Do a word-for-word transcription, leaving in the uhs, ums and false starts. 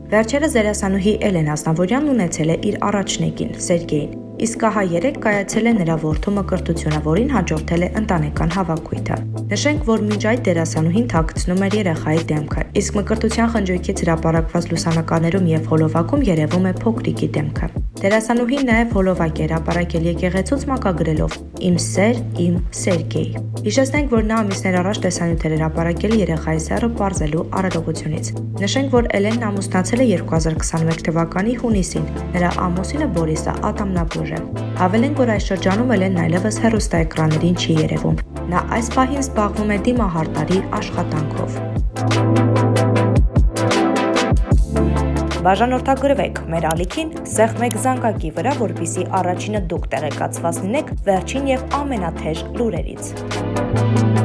Վերջերս դերասանուհի Էլեն Ազնավուրյանն ունեցել է իր առաջնեկին՝ Սերգեյին, իսկ ահա երեկ կայացել է նրա որդու մկրտությունը, որին հաջորդել է ընտանեկան հավաքույթը։ Նշենք, որ մինչ այդ դերասանուհին թաքցնում էր երեխայի դեմքը, իսկ մկրտության խնջույքից հրապարակված լուսանկարներում եւ հոլովակում երևում է փոքրիկի դեմքը։ Դերասանուհին նաև հոլովակ է հրապարակել եկեղեցուց մակագրելով «Իմ սեր, իմ Սերգեյ»։ Հիշեցնենք, որ նա ամիսներ առաջ տեսանյութ էր հրապարակել երեխայի սեռը պարզելու արարողությունից։ Նշենք, որ Էլենն ամուսնացել է երկու հազար քսաներեք թվականի հունիսին, նրա ամուսինը Բորիսը ատամնաբույժ է։ Հավելենք, որ այս շրջանում Էլենն այլևս հեռուստաէկրաններին չի երևում։ Նա այս պահին զբաղվում է դիմահարտարի աշխատանքով։ Բաժանորդագրվեք մեր ալիքին, սեղմեք զանգակի վրա, որպեսզի առաջինը դուք տեղեկացված լինեք վերջին եւ ամենաթեժ լուրերից։